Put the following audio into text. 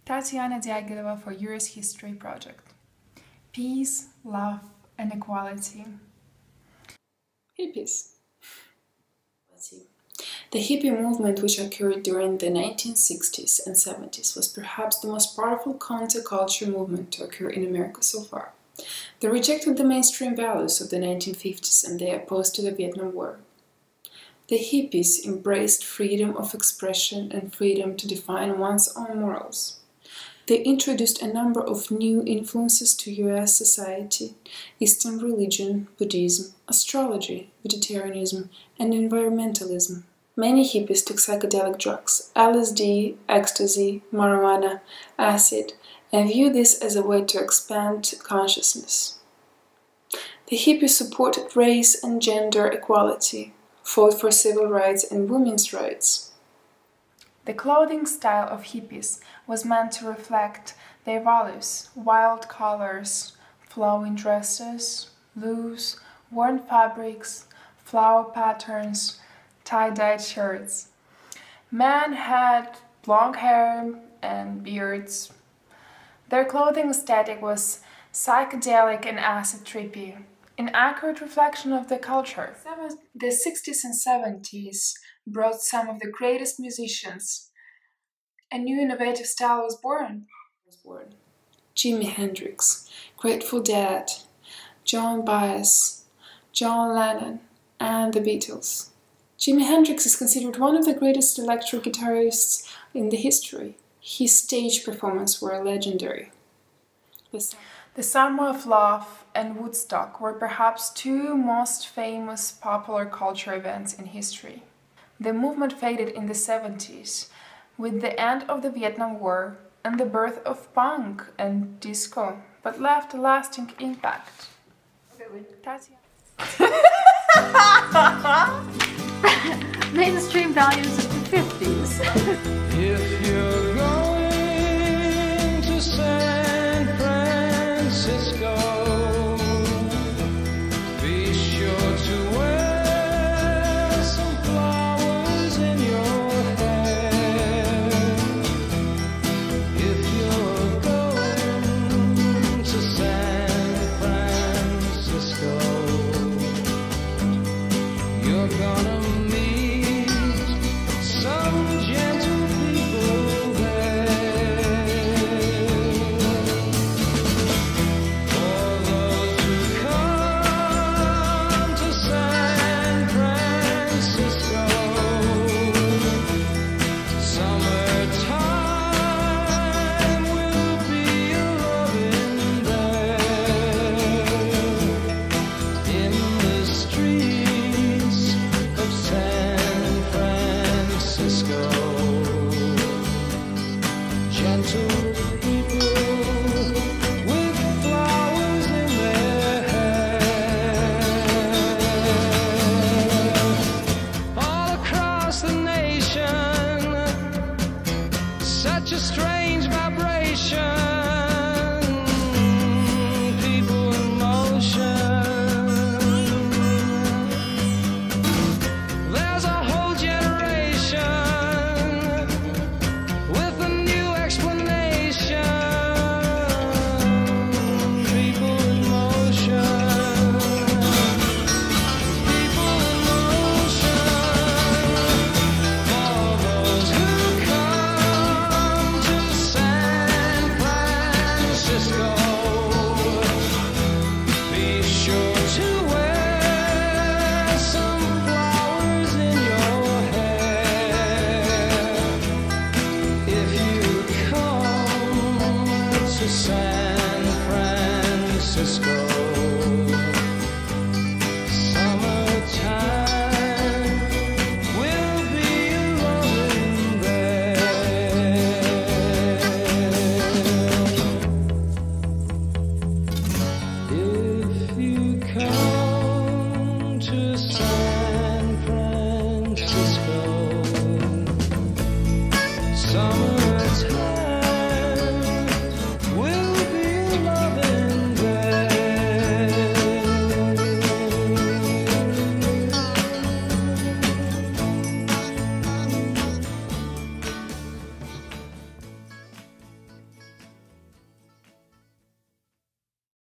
Tatiana Diagileva for US History Project. Peace, love, and equality. Hippies. The hippie movement, which occurred during the 1960s and 70s, was perhaps the most powerful counterculture movement to occur in America so far. They rejected the mainstream values of the 1950s and they opposed to the Vietnam War. The hippies embraced freedom of expression and freedom to define one's own morals. They introduced a number of new influences to US society: Eastern religion, Buddhism, astrology, vegetarianism, and environmentalism. Many hippies took psychedelic drugs, LSD, ecstasy, marijuana, acid, and viewed this as a way to expand consciousness. The hippies supported race and gender equality, fought for civil rights and women's rights. The clothing style of hippies was meant to reflect their values: wild colors, flowing dresses, loose, worn fabrics, flower patterns, tie-dyed shirts. Men had long hair and beards. Their clothing aesthetic was psychedelic and acid trippy, an accurate reflection of the culture. The 60s and 70s brought some of the greatest musicians. A new innovative style was born. Jimi Hendrix, Grateful Dead, Joan Baez, John Lennon, and the Beatles. Jimi Hendrix is considered one of the greatest electric guitarists in the history. His stage performances were legendary. The Summer of Love and Woodstock were perhaps two most famous popular culture events in history. The movement faded in the 70s with the end of the Vietnam War and the birth of punk and disco, but left a lasting impact. Mainstream values of the 50s. If you're going to San Francisco, be sure to wear some flowers in your hair. If you're going to San Francisco, you're gonna meet some gentle people there. For those who come to San Francisco, summertime will be a loving there. In the streets of San Francisco, gentle people with flowers in their hair. All across the nation, such a strange vibration, people in motion. There's a whole generation with a new explanation. People in motion. People in motion. For those who come to San Francisco, be sure to wear some flowers in your hair. If you come to San Francisco, summertime will be loving there. If you come to San Francisco, summertime